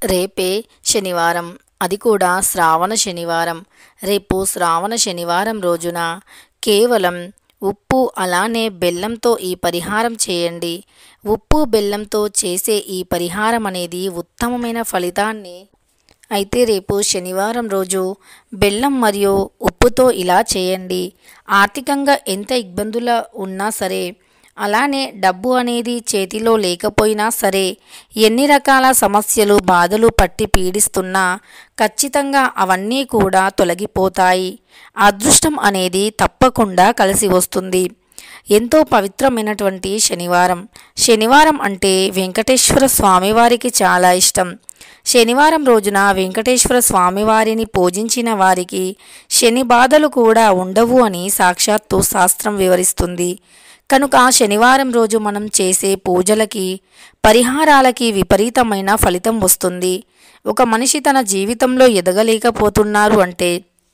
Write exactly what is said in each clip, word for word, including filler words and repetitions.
రేపే శనివారం, అది కూడా శ్రావణ శనివారం. రేపు శ్రావణ శనివారం రోజున కేవలం ఉప్పు అలానే బెల్లంతో ఈ పరిహారం చేయండి. ఉప్పు బెల్లంతో చేసే ఈ పరిహారం అనేది ఉత్తమమైన ఫలితాన్ని అయితే రేపు శనివారం రోజు బెల్లం మరియు ఉప్పుతో ఇలా చేయండి. ఆర్థికంగా ఎంత ఇబ్బందులు ఉన్నా సరే, అలానే డబ్బు అనేది చేతిలో లేకపోయినా సరే, ఎన్ని రకాల సమస్యలు బాధలు పట్టి పీడిస్తున్నా ఖచ్చితంగా అవన్నీ కూడా తొలగిపోతాయి. అదృష్టం అనేది తప్పకుండా కలిసి వస్తుంది. ఎంతో పవిత్రమైనటువంటి శనివారం. శనివారం అంటే వెంకటేశ్వర స్వామివారికి చాలా ఇష్టం. శనివారం రోజున వెంకటేశ్వర స్వామివారిని పూజించిన వారికి శని బాధలు కూడా ఉండవు అని సాక్షాత్తు శాస్త్రం వివరిస్తుంది. కనుక శనివారం రోజు మనం చేసే పూజలకి పరిహారాలకి విపరీతమైన ఫలితం వస్తుంది. ఒక మనిషి తన జీవితంలో ఎదగలేకపోతున్నారు అంటే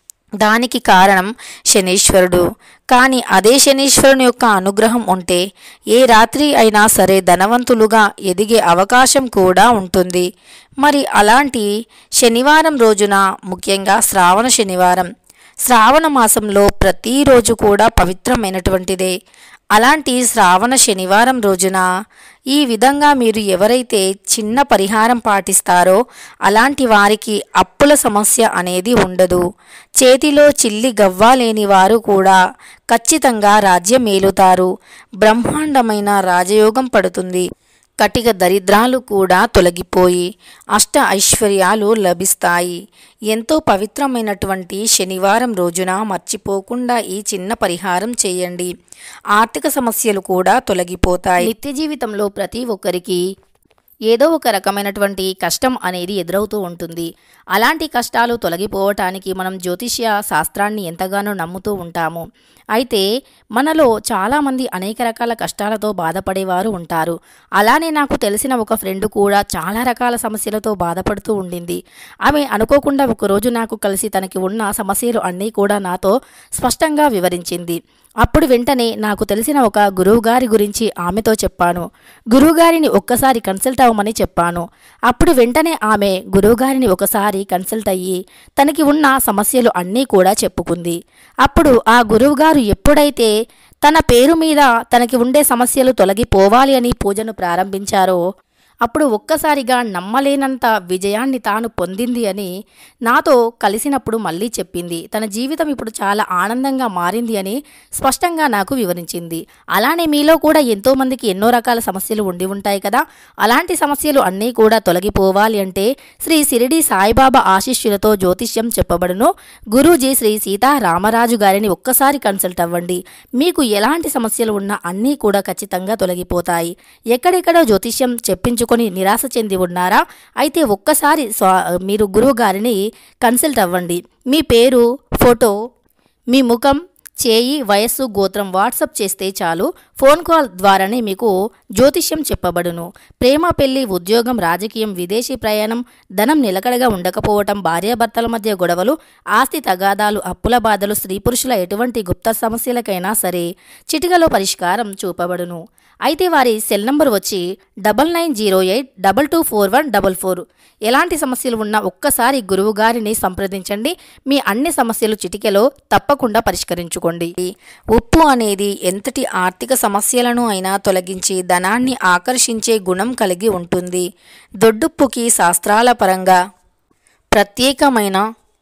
దానికి కారణం శనీశ్వరుడు. కానీ అదే శనీశ్వరుని యొక్క అనుగ్రహం ఉంటే ఏ రాత్రి అయినా సరే ధనవంతులుగా ఎదిగే అవకాశం కూడా ఉంటుంది. మరి అలాంటి శనివారం రోజున, ముఖ్యంగా శ్రావణ శనివారం, శ్రావణ మాసంలో ప్రతిరోజు కూడా పవిత్రమైనటువంటిదే. అలాంటి శ్రావణ శనివారం రోజున ఈ విధంగా మీరు ఎవరైతే చిన్న పరిహారం పాటిస్తారో అలాంటి వారికి అప్పుల సమస్య అనేది ఉండదు. చేతిలో చిల్లి గవ్వ లేని వారు కూడా ఖచ్చితంగా రాజ్యం ఏలుతారు. బ్రహ్మాండమైన రాజయోగం పడుతుంది. కటిక దరిద్రాలు కూడా తొలగిపోయి అష్ట ఐశ్వర్యాలు లభిస్తాయి. ఎంతో పవిత్రమైనటువంటి శనివారం రోజున మర్చిపోకుండా ఈ చిన్న పరిహారం చేయండి. ఆర్థిక సమస్యలు కూడా తొలగిపోతాయి. నిత్య జీవితంలో ప్రతి ఒక్కరికి ఏదో ఒక రకమైనటువంటి కష్టం అనేది ఎదురవుతూ ఉంటుంది. అలాంటి కష్టాలు తొలగిపోవటానికి మనం జ్యోతిష్య శాస్త్రాన్ని ఎంతగానో నమ్ముతూ ఉంటాము. అయితే మనలో చాలామంది అనేక రకాల కష్టాలతో బాధపడేవారు ఉంటారు. అలానే నాకు తెలిసిన ఒక ఫ్రెండ్ కూడా చాలా రకాల సమస్యలతో బాధపడుతూ ఉండింది. ఆమె అనుకోకుండా ఒకరోజు నాకు కలిసి తనకి ఉన్న సమస్యలు అన్నీ కూడా నాతో స్పష్టంగా వివరించింది. అప్పుడు వెంటనే నాకు తెలిసిన ఒక గురువుగారి గురించి ఆమెతో చెప్పాను. గురువుగారిని ఒక్కసారి కన్సల్ట్ అవ్వమని చెప్పాను. అప్పుడు వెంటనే ఆమె గురువుగారిని ఒకసారి కన్సల్ట్ అయ్యి తనకి ఉన్న సమస్యలు అన్నీ కూడా చెప్పుకుంది. అప్పుడు ఆ గురువుగారు ఎప్పుడైతే తన పేరు మీద తనకి ఉండే సమస్యలు తొలగిపోవాలి అని పూజను ప్రారంభించారో అప్పుడు ఒక్కసారిగా నమ్మలేనంత విజయాన్ని తాను పొందింది అని నాతో కలిసినప్పుడు మళ్ళీ చెప్పింది. తన జీవితం ఇప్పుడు చాలా ఆనందంగా మారింది అని స్పష్టంగా నాకు వివరించింది. అలానే మీలో కూడా ఎంతోమందికి ఎన్నో రకాల సమస్యలు ఉండి ఉంటాయి కదా. అలాంటి సమస్యలు అన్నీ కూడా తొలగిపోవాలి అంటే శ్రీ షిరిడి సాయిబాబా ఆశీస్సులతో జ్యోతిష్యం చెప్పబడును. గురూజీ శ్రీ సీతారామరాజు గారిని ఒక్కసారి కన్సల్ట్ అవ్వండి. మీకు ఎలాంటి సమస్యలు ఉన్నా అన్నీ కూడా ఖచ్చితంగా తొలగిపోతాయి. ఎక్కడెక్కడో జ్యోతిష్యం చెప్పించు కొని నిరాశ చెంది ఉన్నారా? అయితే ఒక్కసారి స్వా మీరు గురువు గారిని కన్సల్ట్ అవ్వండి. మీ పేరు, ఫోటో, మీ ముఖం, చేయి, వయస్సు, గోత్రం వాట్సప్ చేస్తే చాలు. ఫోన్ కాల్ ద్వారానే మీకు జ్యోతిష్యం చెప్పబడును. ప్రేమ, పెళ్లి, ఉద్యోగం, రాజకీయం, విదేశీ ప్రయాణం, ధనం నిలకడగా ఉండకపోవటం, భార్యాభర్తల మధ్య గొడవలు, ఆస్తి తగాదాలు, అప్పుల బాధలు, స్త్రీ పురుషుల ఎటువంటి గుప్త సమస్యలకైనా సరే చిటికలో పరిష్కారం చూపబడును. అయితే వారి సెల్ నంబర్ వచ్చి double nine zero eight double two four one double four. ఎలాంటి సమస్యలు ఉన్నా ఒక్కసారి గురువు గారిని సంప్రదించండి. మీ అన్ని సమస్యలు చిటికెలో తప్పకుండా పరిష్కరించుకోండి. ఉప్పు అనేది ఎంతటి ఆర్థిక సమస్యలను అయినా తొలగించి ధనాన్ని ఆకర్షించే గుణం కలిగి ఉంటుంది. దొడ్డుప్పుకి శాస్త్రాల పరంగా ప్రత్యేకమైన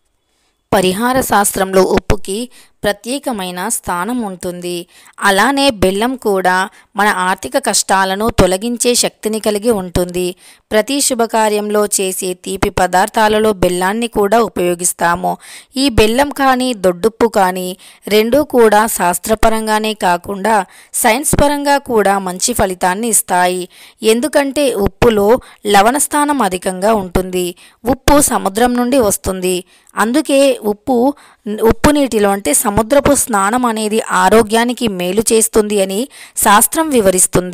పరిహార శాస్త్రంలో ఉప్పుకి ప్రత్యేకమైన స్థానం ఉంటుంది. అలానే బెల్లం కూడా మన ఆర్థిక కష్టాలను తొలగించే శక్తిని కలిగి ఉంటుంది. ప్రతి శుభకార్యంలో చేసే తీపి పదార్థాలలో బెల్లాన్ని కూడా ఉపయోగిస్తాము. ఈ బెల్లం కానీ దొడ్డుప్పు కానీ రెండూ కూడా శాస్త్రపరంగానే కాకుండా సైన్స్ పరంగా కూడా మంచి ఫలితాన్ని ఇస్తాయి. ఎందుకంటే ఉప్పులో లవణ స్థానం అధికంగా ఉంటుంది. ఉప్పు సముద్రం నుండి వస్తుంది. అందుకే ఉప్పు ఉప్పు నీటిలో అంటే సముద్రపు స్నానం అనేది ఆరోగ్యానికి మేలు చేస్తుంది అని శాస్త్రం వివరిస్తుంది.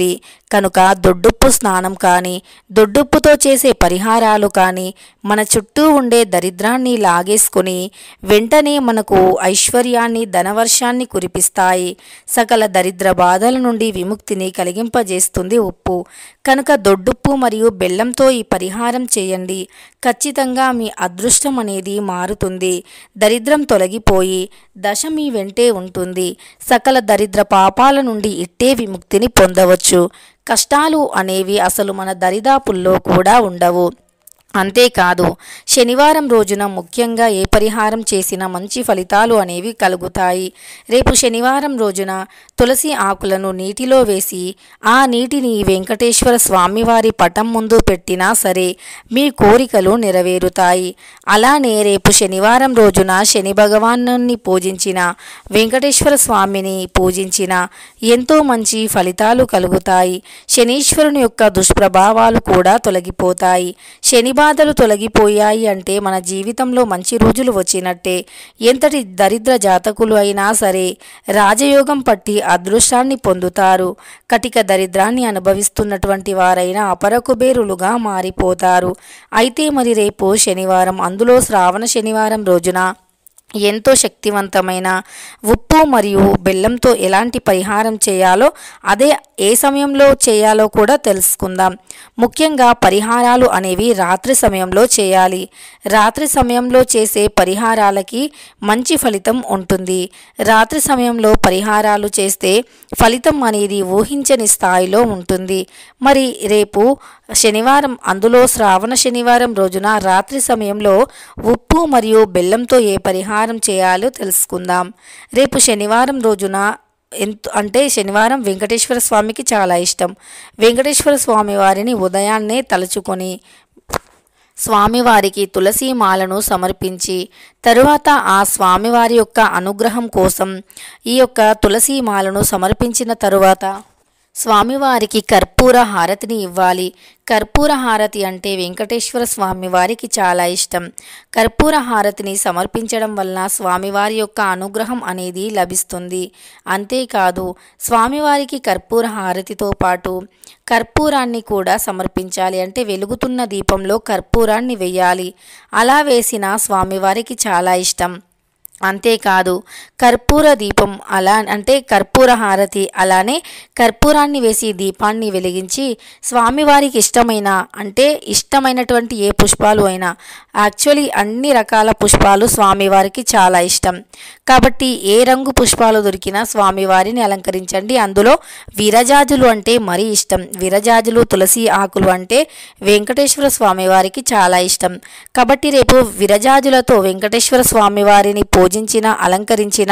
కనుక దొడ్డుప్పు స్నానం కానీ దొడ్డుప్పుతో చేసే పరిహారాలు కానీ మన చుట్టూ ఉండే దరిద్రాన్ని లాగేసుకుని వెంటనే మనకు ఐశ్వర్యాన్ని ధనవర్షాన్ని కురిపిస్తాయి. సకల దరిద్ర బాధల నుండి విముక్తిని కలిగింపజేస్తుంది ఉప్పు. కనుక దొడ్డుప్పు మరియు బెల్లంతో ఈ పరిహారం చేయండి. ఖచ్చితంగా మీ అదృష్టం అనేది మారుతుంది. దరిద్రం తొలగిపోయి దశ మీ వెంటే ఉంటుంది. సకల దరిద్ర పాపాల నుండి ఇట్టే విముక్తిని పొందవచ్చు. కష్టాలు అనేవి అసలు మన దరిదాపుల్లో కూడా ఉండవు. అంతేకాదు శనివారం రోజున ముఖ్యంగా ఏ పరిహారం చేసినా మంచి ఫలితాలు అనేవి కలుగుతాయి. రేపు శనివారం రోజున తులసి ఆకులను నీటిలో వేసి ఆ నీటిని వెంకటేశ్వర స్వామివారి పటం ముందు పెట్టినా సరే మీ కోరికలు నెరవేరుతాయి. అలానే రేపు శనివారం రోజున శని భగవానుని పూజించిన వెంకటేశ్వర స్వామిని పూజించిన ఎంతో మంచి ఫలితాలు కలుగుతాయి. శనీశ్వరుని యొక్క దుష్ప్రభావాలు కూడా తొలగిపోతాయి. శని బాధలు తొలగిపోయాయి అంటే మన జీవితంలో మంచి రోజులు వచ్చినట్టే. ఎంతటి దరిద్ర జాతకులు అయినా సరే రాజయోగం పట్టి అదృష్టాన్ని పొందుతారు. కటిక దరిద్రాన్ని అనుభవిస్తున్నటువంటి వారైనా అపర కుబేరులుగా మారిపోతారు. అయితే మరి రేపు శనివారం, అందులో శ్రావణ శనివారం రోజున ఎంతో శక్తివంతమైన ఉప్పు మరియు బెల్లంతో ఎలాంటి పరిహారం చేయాలో, అదే ఏ సమయంలో చేయాలో కూడా తెలుసుకుందాం. ముఖ్యంగా పరిహారాలు అనేవి రాత్రి సమయంలో చేయాలి. రాత్రి సమయంలో చేసే పరిహారాలకి మంచి ఫలితం ఉంటుంది. రాత్రి సమయంలో పరిహారాలు చేస్తే ఫలితం అనేది ఊహించని స్థాయిలో ఉంటుంది. మరి రేపు శనివారం, అందులో శ్రావణ శనివారం రోజున రాత్రి సమయంలో ఉప్పు మరియు బెల్లంతో ఏ పరిహారం చేయాలో తెలుసుకుందాం. రేపు శనివారం రోజున ఎంత అంటే శనివారం వెంకటేశ్వర స్వామికి చాలా ఇష్టం. వెంకటేశ్వర స్వామి వారిని ఉదయాన్నే తలుచుకొని స్వామివారికి తులసి మాలను సమర్పించి తరువాత ఆ స్వామివారి యొక్క అనుగ్రహం కోసం ఈ యొక్క తులసి మాలను సమర్పించిన తరువాత స్వామివారికి కర్పూర హారతిని ఇవ్వాలి. కర్పూర హారతి అంటే వెంకటేశ్వర స్వామి వారికి చాలా ఇష్టం. కర్పూర హారతిని సమర్పించడం వల్ల స్వామివారి యొక్క అనుగ్రహం అనేది లభిస్తుంది. అంతేకాదు స్వామివారికి కర్పూర హారతితో పాటు కర్పూరాన్ని కూడా సమర్పించాలి. అంటే వెలుగుతున్న దీపంలో కర్పూరాన్ని వేయాలి. అలా వేసిన స్వామివారికి చాలా ఇష్టం. అంతేకాదు కర్పూర దీపం అలా అంటే కర్పూర హారతి అలానే కర్పూరాన్ని వేసి దీపాన్ని వెలిగించి స్వామివారికి ఇష్టమైన అంటే ఇష్టమైనటువంటి ఏ పుష్పాలు అయినా, యాక్చువల్లీ అన్ని రకాల పుష్పాలు స్వామివారికి చాలా ఇష్టం కాబట్టి ఏ రంగు పుష్పాలు దొరికినా స్వామివారిని అలంకరించండి. అందులో విరజాజులు అంటే మరీ ఇష్టం. విరజాజులు, తులసి ఆకులు అంటే వెంకటేశ్వర స్వామివారికి చాలా ఇష్టం కాబట్టి రేపు విరజాజులతో వెంకటేశ్వర స్వామివారిని పూజించిన, అలంకరించిన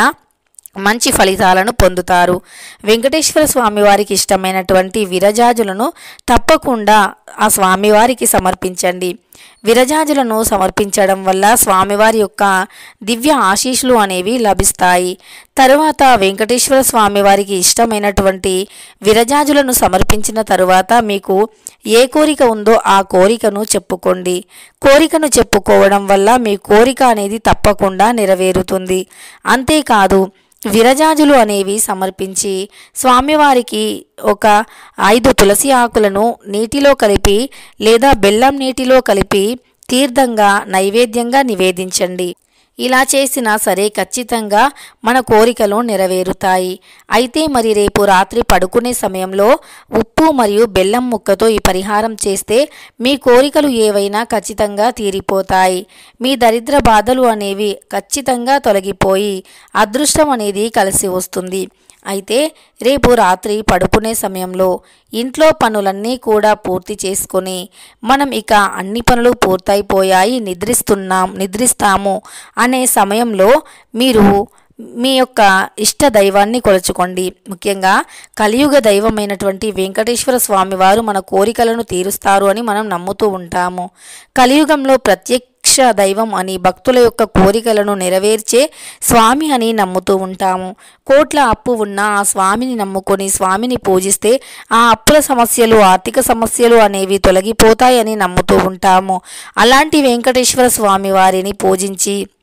మంచి ఫలితాలను పొందుతారు. వెంకటేశ్వర స్వామివారికి ఇష్టమైనటువంటి విరజాజులను తప్పకుండా ఆ స్వామివారికి సమర్పించండి. విరజాజులను సమర్పించడం వల్ల స్వామివారి యొక్క దివ్య ఆశీస్సులు అనేవి లభిస్తాయి. తరువాత వెంకటేశ్వర స్వామివారికి ఇష్టమైనటువంటి విరజాజులను సమర్పించిన తరువాత మీకు ఏ కోరిక ఉందో ఆ కోరికను చెప్పుకోండి. కోరికను చెప్పుకోవడం వల్ల మీ కోరిక అనేది తప్పకుండా నెరవేరుతుంది. అంతేకాదు విరజాజులు అనేవి సమర్పించి స్వామివారికి ఒక ఐదు తులసి ఆకులను నీటిలో కలిపి లేదా బెల్లం నీటిలో కలిపి తీర్థంగా నైవేద్యంగా నివేదించండి. ఇలా చేసినా సరే ఖచ్చితంగా మన కోరికలు నెరవేరుతాయి. అయితే మరి రేపు రాత్రి పడుకునే సమయంలో ఉప్పు మరియు బెల్లం ముక్కతో ఈ పరిహారం చేస్తే మీ కోరికలు ఏవైనా ఖచ్చితంగా తీరిపోతాయి. మీ దరిద్ర బాధలు అనేవి ఖచ్చితంగా తొలగిపోయి అదృష్టం అనేది కలిసి వస్తుంది. అయితే రేపు రాత్రి పడుకునే సమయంలో ఇంట్లో పనులన్నీ కూడా పూర్తి చేసుకొని మనం ఇక అన్ని పనులు పూర్తయిపోయాయి, నిద్రిస్తున్నాం నిద్రిస్తాము అనే సమయంలో మీరు మీ యొక్క ఇష్ట దైవాన్ని కొలుచుకోండి. ముఖ్యంగా కలియుగ దైవమైనటువంటి వెంకటేశ్వర స్వామి వారు మన కోరికలను తీరుస్తారు అని మనం నమ్ముతూ ఉంటాము. కలియుగంలో ప్రత్యేక దైవం అని భక్తుల యొక్క కోరికలను నెరవేర్చే స్వామి అని నమ్ముతూ ఉంటాము. కోట్ల అప్పు ఉన్న ఆ స్వామిని నమ్ముకొని స్వామిని పూజిస్తే ఆ అప్పుల సమస్యలు, ఆర్థిక సమస్యలు అనేవి తొలగిపోతాయని నమ్ముతూ ఉంటాము. అలాంటి వెంకటేశ్వర స్వామి వారిని పూజించి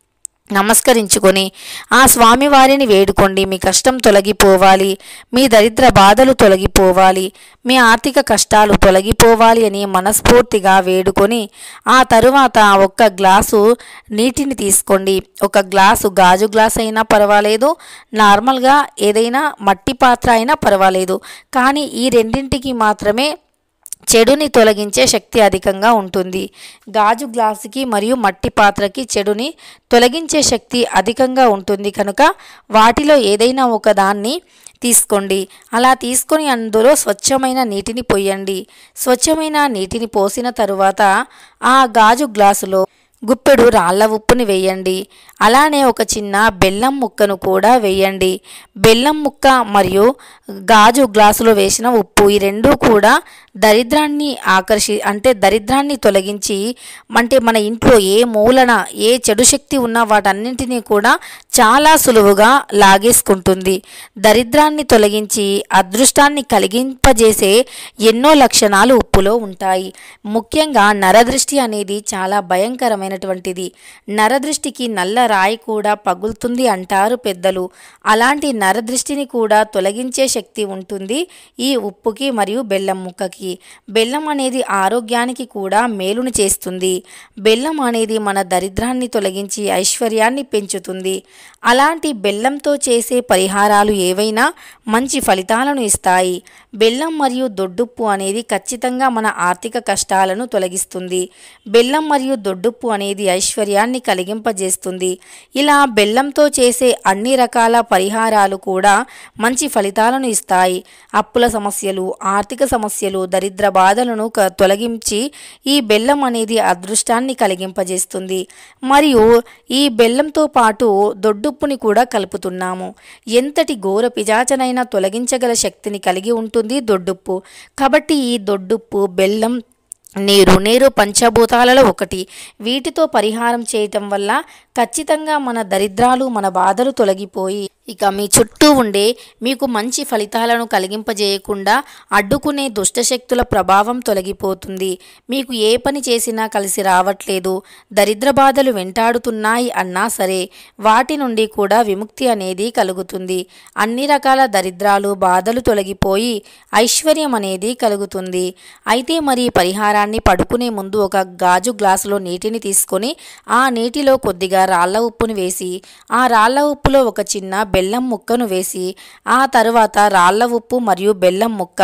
నమస్కరించుకొని ఆ స్వామివారిని వేడుకోండి. మీ కష్టం తొలగిపోవాలి, మీ దరిద్ర బాధలు తొలగిపోవాలి, మీ ఆర్థిక కష్టాలు తొలగిపోవాలి అని మనస్ఫూర్తిగా వేడుకొని ఆ తరువాత ఒక్క గ్లాసు నీటిని తీసుకోండి. ఒక గ్లాసు గాజు గ్లాస్ అయినా పర్వాలేదు, నార్మల్గా ఏదైనా మట్టి పాత్ర అయినా పర్వాలేదు, కానీ ఈ రెండింటికి మాత్రమే చెడుని తొలగించే శక్తి అధికంగా ఉంటుంది. గాజు గ్లాసుకి మరియు మట్టి పాత్రకి చెడుని తొలగించే శక్తి అధికంగా ఉంటుంది కనుక వాటిలో ఏదైనా ఒక దాన్ని తీసుకోండి. అలా తీసుకొని అందులో స్వచ్ఛమైన నీటిని పోయండి. స్వచ్ఛమైన నీటిని పోసిన తరువాత ఆ గాజు గ్లాసులో గుప్పెడు రాళ్ళ ఉప్పుని వేయండి. అలానే ఒక చిన్న బెల్లం ముక్కను కూడా వేయండి. బెల్లం ముక్క మరియు గాజు గ్లాసులో వేసిన ఉప్పు ఈ రెండూ కూడా దరిద్రాన్ని ఆకర్షి అంటే దరిద్రాన్ని తొలగించి, అంటే మన ఇంట్లో ఏ మూలన ఏ చెడు శక్తి ఉన్నా వాటన్నింటినీ కూడా చాలా సులువుగా లాగేసుకుంటుంది. దరిద్రాన్ని తొలగించి అదృష్టాన్ని కలిగింపజేసే ఎన్నో లక్షణాలు ఉప్పులో ఉంటాయి. ముఖ్యంగా నరదృష్టి అనేది చాలా భయంకరమైనటువంటిది. నరదృష్టికి నల్ల రాయి కూడా పగులుతుంది అంటారు పెద్దలు. అలాంటి నరదృష్టిని కూడా తొలగించే శక్తి ఉంటుంది ఈ ఉప్పుకి మరియు బెల్లం ముక్కకి. బెల్లం అనేది ఆరోగ్యానికి కూడా మేలుని చేస్తుంది. బెల్లం అనేది మన దరిద్రాన్ని తొలగించి ఐశ్వర్యాన్ని పెంచుతుంది. అలాంటి బెల్లంతో చేసే పరిహారాలు ఏవైనా మంచి ఫలితాలను ఇస్తాయి. బెల్లం మరియు దొడ్డుప్పు అనేది ఖచ్చితంగా మన ఆర్థిక కష్టాలను తొలగిస్తుంది. బెల్లం మరియు దొడ్డుప్పు అనేది ఐశ్వర్యాన్ని కలిగింపజేస్తుంది. ఇలా బెల్లంతో చేసే అన్ని రకాల పరిహారాలు కూడా మంచి ఫలితాలను ఇస్తాయి. అప్పుల సమస్యలు, ఆర్థిక సమస్యలు, దరిద్ర బాధలను తొలగించి ఈ బెల్లం అనేది అదృష్టాన్ని కలిగింపజేస్తుంది. మరియు ఈ బెల్లంతో పాటు దొడ్డుప్పుని కూడా కలుపుతున్నాము. ఎంతటి ఘోర పిశాచనైనా తొలగించగల శక్తిని కలిగి ఉంటుంది దొడ్డుప్పు. కాబట్టి ఈ దొడ్డుప్పు, బెల్లం, నీరు నీరు పంచభూతాలలో ఒకటి. వీటితో పరిహారం చేయటం వల్ల ఖచ్చితంగా మన దరిద్రాలు, మన బాధలు తొలగిపోయి ఇక మీ చుట్టూ ఉండే మీకు మంచి ఫలితాలను కలిగింపజేయకుండా అడ్డుకునే దుష్టశక్తుల ప్రభావం తొలగిపోతుంది. మీకు ఏ పని చేసినా కలిసి రావట్లేదు, దరిద్ర బాధలు వెంటాడుతున్నాయి అన్నా సరే వాటి నుండి కూడా విముక్తి అనేది కలుగుతుంది. అన్ని రకాల దరిద్రాలు, బాధలు తొలగిపోయి ఐశ్వర్యం అనేది కలుగుతుంది. అయితే మరి పరిహారాన్ని పడుకునే ముందు ఒక గాజు గ్లాసులో నీటిని తీసుకొని ఆ నీటిలో కొద్దిగా రాళ్ళ ఉప్పును వేసి ఆ రాళ్ళ ఉప్పులో ఒక చిన్న బెల్లం ముక్కను వేసి ఆ తరువాత రాళ్ళ ఉప్పు మరియు బెల్లం ముక్క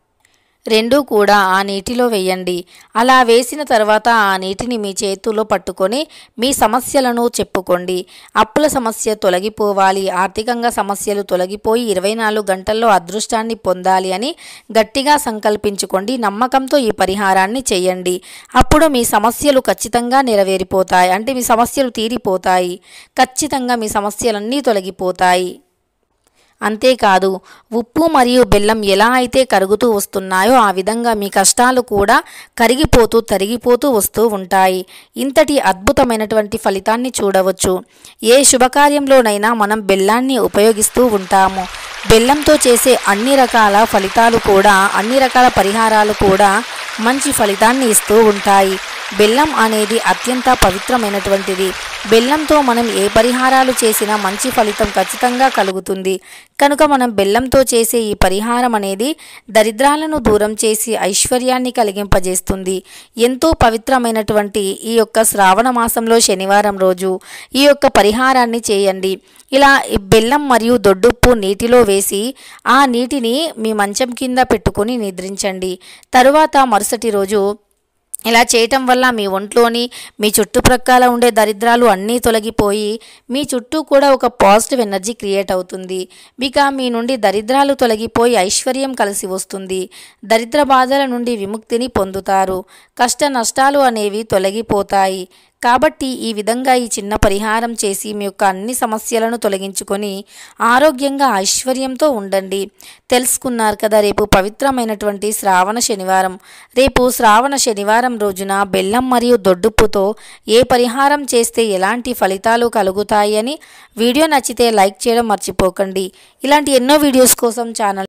రెండూ కూడా ఆ నీటిలో వేయండి. అలా వేసిన తర్వాత ఆ నీటిని మీ చేతుల్లో పట్టుకొని మీ సమస్యలను చెప్పుకోండి. అప్పుల సమస్య తొలగిపోవాలి, ఆర్థికంగా సమస్యలు తొలగిపోయి ఇరవై నాలుగు గంటల్లో అదృష్టాన్ని పొందాలి అని గట్టిగా సంకల్పించుకోండి. నమ్మకంతో ఈ పరిహారాన్ని చేయండి. అప్పుడు మీ సమస్యలు ఖచ్చితంగా నెరవేరిపోతాయి. అంటే మీ సమస్యలు తీరిపోతాయి. ఖచ్చితంగా మీ సమస్యలన్నీ తొలగిపోతాయి. అంతేకాదు, ఉప్పు మరియు బెల్లం ఎలా అయితే కరుగుతూ వస్తున్నాయో ఆ విధంగా మీ కష్టాలు కూడా కరిగిపోతూ తరిగిపోతూ వస్తూ ఉంటాయి. ఇంతటి అద్భుతమైనటువంటి ఫలితాన్ని చూడవచ్చు. ఏ శుభకార్యంలోనైనా మనం బెల్లాన్ని ఉపయోగిస్తూ ఉంటాము. బెల్లంతో చేసే అన్ని రకాల ఫలితాలు కూడా, అన్ని రకాల పరిహారాలు కూడా మంచి ఫలితాన్ని ఇస్తూ ఉంటాయి. బెల్లం అనేది అత్యంత పవిత్రమైనటువంటిది. బెల్లంతో మనం ఏ పరిహారాలు చేసినా మంచి ఫలితం ఖచ్చితంగా కలుగుతుంది. కనుక మనం బెల్లంతో చేసే ఈ పరిహారం అనేది దరిద్రాలను దూరం చేసి ఐశ్వర్యాన్ని కలిగింపజేస్తుంది. ఎంతో పవిత్రమైనటువంటి ఈ యొక్క శ్రావణ మాసంలో శనివారం రోజు ఈ యొక్క పరిహారాన్ని చేయండి. ఇలా బెల్లం మరియు దొడ్డుప్పు నీటిలో వేసి ఆ నీటిని మీ మంచం కింద పెట్టుకొని నిద్రించండి. తరువాత మరుసటి రోజు ఇలా చేయటం వల్ల మీ ఒంట్లోని మీ చుట్టుప్రక్కల ఉండే దరిద్రాలు అన్నీ తొలగిపోయి మీ చుట్టూ కూడా ఒక పాజిటివ్ ఎనర్జీ క్రియేట్ అవుతుంది. ఇక మీ నుండి దరిద్రాలు తొలగిపోయి ఐశ్వర్యం కలిసి వస్తుంది. దరిద్ర బాధల నుండి విముక్తిని పొందుతారు. కష్ట నష్టాలు అనేవి తొలగిపోతాయి. కాబట్టి ఈ విధంగా ఈ చిన్న పరిహారం చేసి మీ యొక్క అన్ని సమస్యలను తొలగించుకొని ఆరోగ్యంగా ఐశ్వర్యంతో ఉండండి. తెలుసుకున్నారు కదా, రేపు పవిత్రమైనటువంటి శ్రావణ శనివారం. రేపు శ్రావణ శనివారం రోజున బెల్లం మరియు దొడ్డుప్పుతో ఏ పరిహారం చేస్తే ఎలాంటి ఫలితాలు కలుగుతాయి అని. వీడియో నచ్చితే లైక్ చేయడం మర్చిపోకండి. ఇలాంటి ఎన్నో వీడియోస్ కోసం ఛానల్